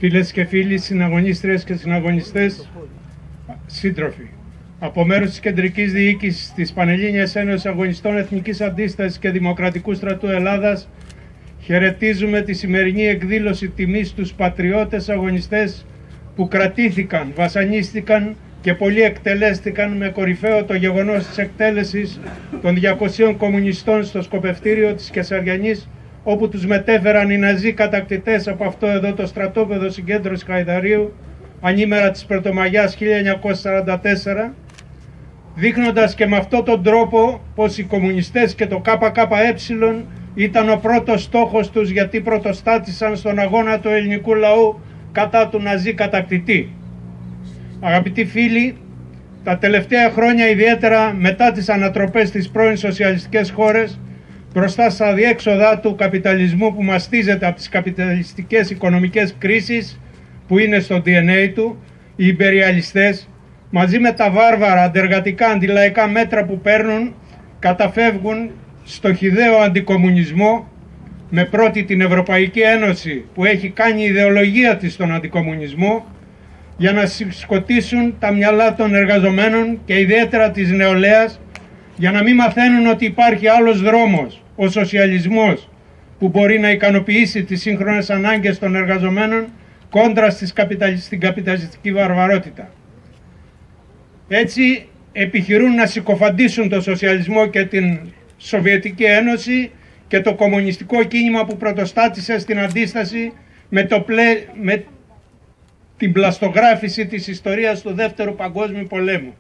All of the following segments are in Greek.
Φίλες και φίλοι, συναγωνίστριες και συναγωνιστές, σύντροφοι. Από μέρους της Κεντρικής Διοίκησης της Πανελλήνιας Ένωσης Αγωνιστών Εθνικής Αντίστασης και Δημοκρατικού Στρατού Ελλάδας, χαιρετίζουμε τη σημερινή εκδήλωση τιμής στους πατριώτες αγωνιστές που κρατήθηκαν, βασανίστηκαν και πολλοί εκτελέστηκαν, με κορυφαίο το γεγονός της εκτέλεσης των 200 κομμουνιστών στο σκοπευτήριο της Κεσαριανής, όπου τους μετέφεραν οι Ναζί κατακτητές από αυτό εδώ το στρατόπεδο συγκέντρωσης Χαϊδαρίου ανήμερα της Πρωτομαγιάς 1944, δείχνοντας και με αυτόν τον τρόπο πως οι κομμουνιστές και το ΚΚΕ ήταν ο πρώτος στόχος τους, γιατί πρωτοστάτησαν στον αγώνα του ελληνικού λαού κατά του Ναζί κατακτητή. Αγαπητοί φίλοι, τα τελευταία χρόνια, ιδιαίτερα μετά τις ανατροπές στις πρώην σοσιαλιστικές χώρες, μπροστά στα αδιέξοδα του καπιταλισμού που μαστίζεται από τις καπιταλιστικές οικονομικές κρίσεις που είναι στο DNA του, οι ιμπεριαλιστές, μαζί με τα βάρβαρα αντεργατικά αντιλαϊκά μέτρα που παίρνουν, καταφεύγουν στο χυδαίο αντικομμουνισμό, με πρώτη την Ευρωπαϊκή Ένωση που έχει κάνει ιδεολογία της στον αντικομμουνισμό, για να συσκοτήσουν τα μυαλά των εργαζομένων και ιδιαίτερα της νεολαίας, για να μην μαθαίνουν ότι υπάρχει άλλος δρόμος, ο σοσιαλισμός, που μπορεί να ικανοποιήσει τις σύγχρονες ανάγκες των εργαζομένων κόντρα στην καπιταλιστική βαρβαρότητα. Έτσι επιχειρούν να συκοφαντήσουν το σοσιαλισμό και την Σοβιετική Ένωση και το κομμουνιστικό κίνημα που πρωτοστάτησε στην αντίσταση με την πλαστογράφηση της ιστορίας του Δεύτερου Παγκόσμιου Πολέμου.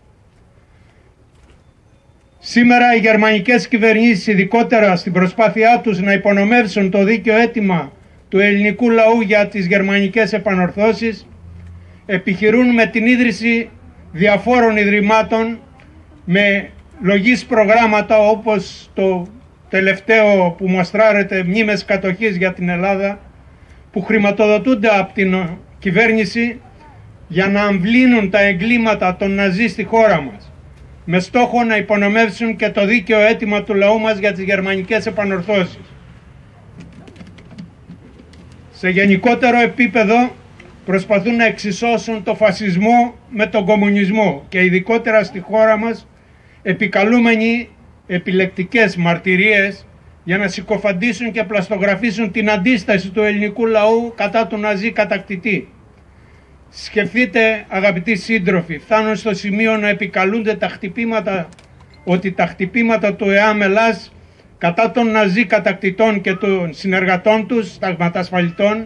Σήμερα οι γερμανικές κυβερνήσεις, ειδικότερα στην προσπάθειά τους να υπονομεύσουν το δίκαιο αίτημα του ελληνικού λαού για τις γερμανικές επανορθώσεις, επιχειρούν με την ίδρυση διαφόρων ιδρυμάτων με λογής προγράμματα, όπως το τελευταίο που μοστράρεται, μνήμες κατοχής για την Ελλάδα, που χρηματοδοτούνται από την κυβέρνηση για να αμβλύνουν τα εγκλήματα των Ναζί στη χώρα μας, με στόχο να υπονομεύσουν και το δίκαιο αίτημα του λαού μας για τις γερμανικές επανορθώσεις. Σε γενικότερο επίπεδο προσπαθούν να εξισώσουν το φασισμό με τον κομμουνισμό και ειδικότερα στη χώρα μας, επικαλούμενοι επιλεκτικές μαρτυρίες για να συκοφαντήσουν και πλαστογραφήσουν την αντίσταση του ελληνικού λαού κατά του Ναζί κατακτητή. Σκεφτείτε, αγαπητοί σύντροφοι, φτάνουν στο σημείο να επικαλούνται ότι τα χτυπήματα του ΕΑΜ Ελλάς κατά των Ναζί κατακτητών και των συνεργατών τους, σταγματασφαλιτών,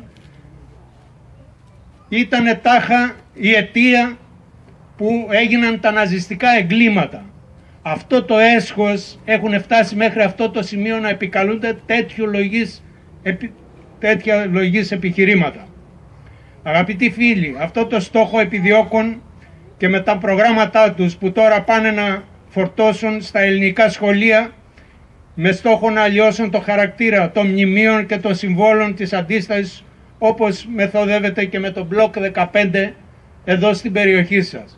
ήταν τάχα η αιτία που έγιναν τα ναζιστικά εγκλήματα. Αυτό το έσχος έχουν φτάσει μέχρι αυτό το σημείο να επικαλούνται τέτοια λογής επιχειρήματα. Αγαπητοί φίλοι, αυτό το στόχο επιδιώκουν και με τα προγράμματά τους που τώρα πάνε να φορτώσουν στα ελληνικά σχολεία, με στόχο να αλλοιώσουν το χαρακτήρα των μνημείων και των συμβόλων της αντίστασης, όπως μεθοδεύεται και με το μπλοκ 15 εδώ στην περιοχή σας.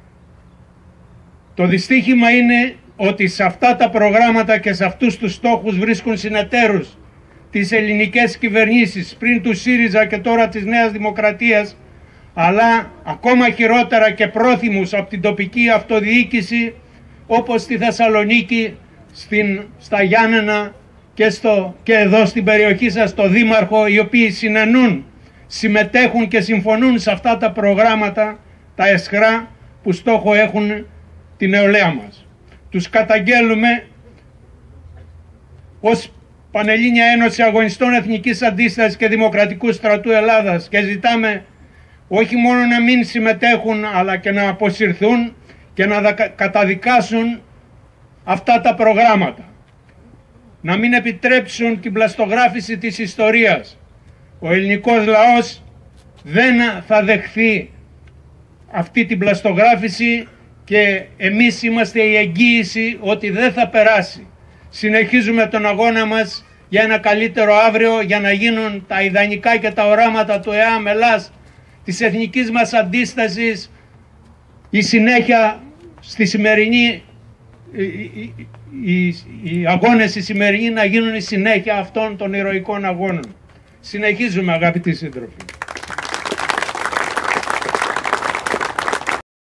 Το δυστύχημα είναι ότι σε αυτά τα προγράμματα και σε αυτούς τους στόχους βρίσκουν συνεταίρους τις ελληνικές κυβερνήσεις, πριν του ΣΥΡΙΖΑ και τώρα της Νέας Δημοκρατίας, αλλά ακόμα χειρότερα και πρόθυμους από την τοπική αυτοδιοίκηση, όπως στη Θεσσαλονίκη, στα Γιάννενα και εδώ στην περιοχή σας το Δήμαρχο, οι οποίοι συνενούν, συμμετέχουν και συμφωνούν σε αυτά τα προγράμματα, τα αισχρά, που στόχο έχουν την νεολαία μας. Τους καταγγέλουμε ως Πανελλήνια Ένωση Αγωνιστών Εθνικής Αντίστασης και Δημοκρατικού Στρατού Ελλάδας και ζητάμε όχι μόνο να μην συμμετέχουν, αλλά και να αποσυρθούν και να καταδικάσουν αυτά τα προγράμματα. Να μην επιτρέψουν την πλαστογράφηση της ιστορίας. Ο ελληνικός λαός δεν θα δεχθεί αυτή την πλαστογράφηση και εμείς είμαστε η εγγύηση ότι δεν θα περάσει. Συνεχίζουμε τον αγώνα μας για ένα καλύτερο αύριο, για να γίνουν τα ιδανικά και τα οράματα του ΕΑΜ Ελλάς, της εθνικής μας αντίστασης, η συνέχεια στη σημερινή, οι αγώνες οι σημερινοί να γίνουν η συνέχεια αυτών των ηρωικών αγώνων. Συνεχίζουμε, αγαπητοί σύντροφοι.